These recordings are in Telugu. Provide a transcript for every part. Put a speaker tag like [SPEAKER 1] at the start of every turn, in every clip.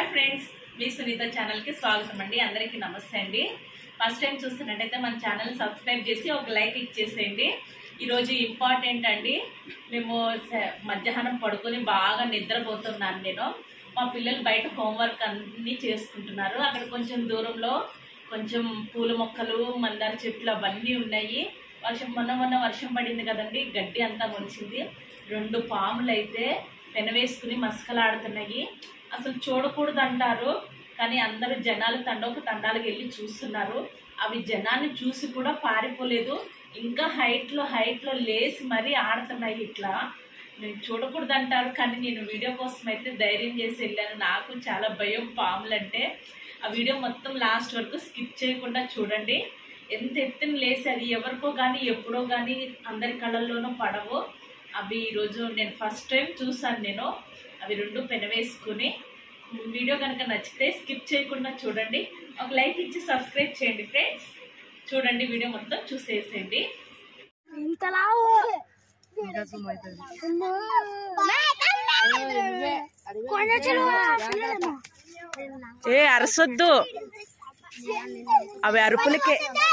[SPEAKER 1] ఫ్రెండ్స్, మీ సునీత ఛానల్ కి స్వాగతం అండి. అందరికీ నమస్తే అండి. ఫస్ట్ టైం చూస్తున్నట్టయితే మన ఛానల్ సబ్స్క్రైబ్ చేసి ఒక లైక్ ఇచ్చేసేయండి. ఈరోజు ఇంపార్టెంట్ అండి. మేము మధ్యాహ్నం పడుకొని బాగా నిద్రపోతున్నాను. నేను మా పిల్లలు బయట హోంవర్క్ అన్నీ చేసుకుంటున్నారు. అక్కడ కొంచెం దూరంలో కొంచెం పూల మొక్కలు, మందార చెట్లు అవన్నీ ఉన్నాయి. మొన్న వర్షం పడింది కదండి, గడ్డి అంతా మొలిచింది. 2 పాములు అయితే పెనవేసుకుని మసకలాడుతున్నాయి. అసలు చూడకూడదు అంటారు, కానీ అందరూ జనాలు తండాలకు వెళ్ళి చూస్తున్నారు. అవి జనాన్ని చూసి కూడా పారిపోలేదు, ఇంకా హైట్లో లేసి మరీ ఆడుతున్నాయి. ఇట్లా నేను చూడకూడదు అంటారు, కానీ నేను వీడియో కోసం అయితే ధైర్యం చేసి వెళ్ళాను. నాకు చాలా భయం పాములంటే. ఆ వీడియో మొత్తం లాస్ట్ వరకు స్కిప్ చేయకుండా చూడండి. ఎంత ఎత్తున లేసి అది ఎవరికో కానీ ఎప్పుడో కానీ అందరి కళ్ళల్లోనూ పడవు. అవి ఈరోజు నేను ఫస్ట్ టైం చూసాను. నేను అవి 2 పెనవేసుకుని. వీడియో కనుక నచ్చితే స్కిప్ చేయకుండా చూడండి. ఒక లైక్ ఇచ్చి సబ్స్క్రైబ్ చేయండి ఫ్రెండ్స్. చూడండి, వీడియో మొత్తం చూసేసేయండి. ఏ అరసొద్దు, అవి అరుపులకే.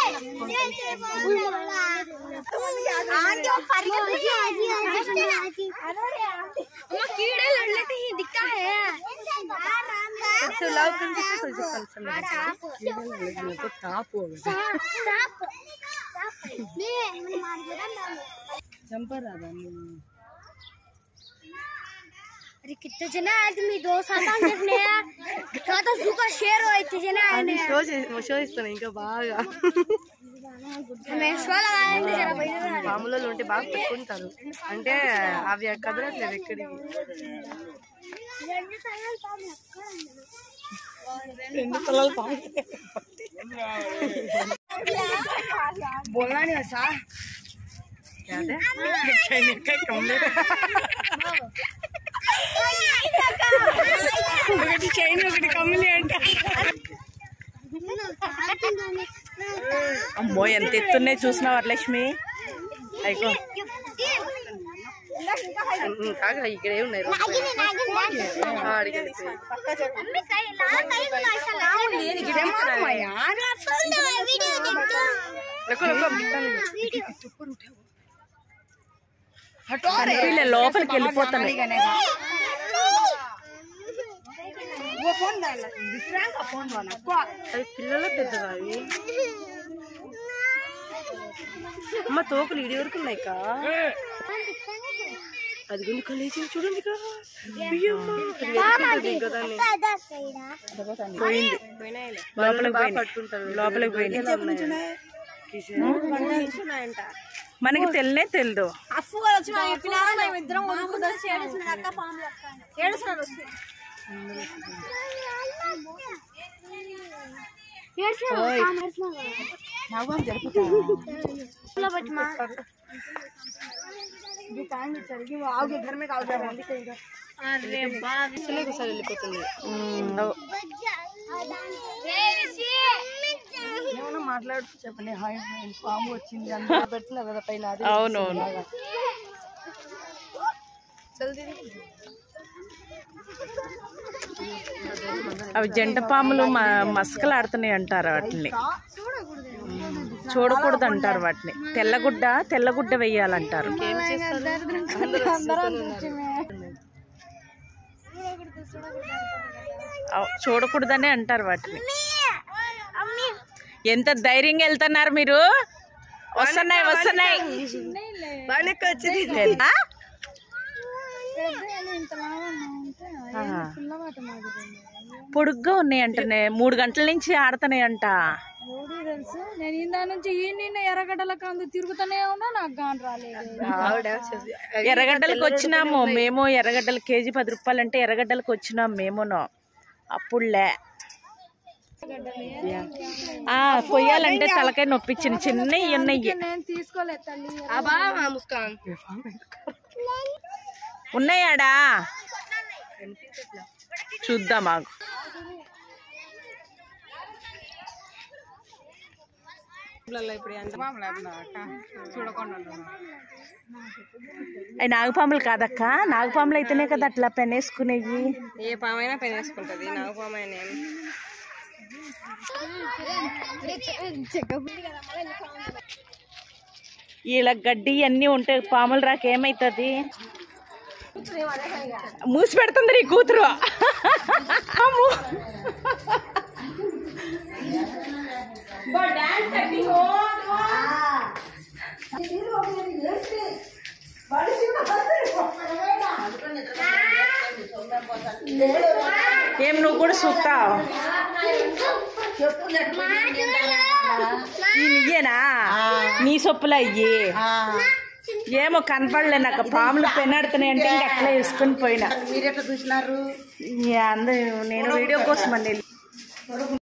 [SPEAKER 2] अरे कितने जना आदमी 2 सात देखने का तो सुका शेर हो इतने जना आने
[SPEAKER 3] షో ఇస్తాను ఇంకా బాగా.
[SPEAKER 2] मैं शो लगाएंगे जरा भाई
[SPEAKER 3] పాములలో ఉంటే బాగా పెట్టుకుంటారు, అంటే అవి కదలట్లేదు ఎక్కడికి.
[SPEAKER 2] बोलना नहीं ऐसा
[SPEAKER 3] ఒకటి చైన్ ఒకటి కమ్మలి అంట.
[SPEAKER 1] అమ్మో, ఎంత ఎత్తున్నాయి చూసినావు వరలక్ష్మి? అయిపో
[SPEAKER 3] ఇక్కడ ఏమున్నాయి?
[SPEAKER 1] లోపలికి వెళ్ళిపోతున్నాయి.
[SPEAKER 3] అవి పిల్లలు పెద్దగా అవి. అమ్మ తోకలు ఇడి వరకు ఉన్నాయి కా. అది గుండి కలిసి చూడండి పోయింది. పట్టుకుంటారు
[SPEAKER 1] లోపలికి పోయింది. మనకి తెలియనే తెలియదు.
[SPEAKER 2] घर में
[SPEAKER 3] వెళ్ళిపోతుంది. ఏమన్నా మాట్లాడుతూ చెప్పండి. హాయ్ పాము వచ్చింది అంత పెడుతున్నారు కదా పైన.
[SPEAKER 1] అవునవును. అవి జంట పాములు మసకలాడుతున్నాయి అంటారు. వాటిని చూడకూడదు అంటారు. వాటిని తెల్లగుడ్డ వెయ్యాలంటారు. చూడకూడదనే అంటారు వాటిని. ఎంత ధైర్యంగా వెళ్తున్నారు మీరు? వస్తున్నాయి. పొడుగ్గా ఉన్నాయి అంటనే. 3 గంటల నుంచి ఆడుతున్నాయి అంట.
[SPEAKER 2] నేను ఇందా నుంచి ఎర్రగడ్డలకు అందు తిరుగుతూనే ఉన్నా, నాకు గాని రాలేదు.
[SPEAKER 1] ఎర్రగడ్డలకు వచ్చినాము మేము. ఎర్రగడ్డలు కేజీ 10 రూపాయలు అంటే ఎర్రగడ్డలకు వచ్చినాము మేమును. అప్పుడులే కొయ్యాలంటే తలకాయ నొప్పించింది. చిన్నవి ఉన్నాయి. ఉన్నాయాడా? చూద్దాం ఆగు. అవి నాగపాములు కాదక్క, నాగపాములు అయితేనే కదా అట్లా పెనేసుకునేవి.
[SPEAKER 3] ఏ పామైనా పెనేసుకుంటది, నాగపాము అయినా
[SPEAKER 1] ఇలా గడ్డి అన్నీ ఉంటాయి, పాములు రాక ఏమైతుంది? మూసి పెడుతుంది నీ కూతురు. ఏం నువ్వు కూడా చూస్తావు? ఇయ్యేనా నీ సొప్పులా అయ్యి? ఏమో కనపడలే నాకు, పాములు పెన్నాడుతున్నాయి అంటే ఇంకా అట్లా వేసుకుని పోయినా.
[SPEAKER 3] మీరెట్లా చూసినారు?
[SPEAKER 1] అందరూ నేను వీడియో కోసం అండి.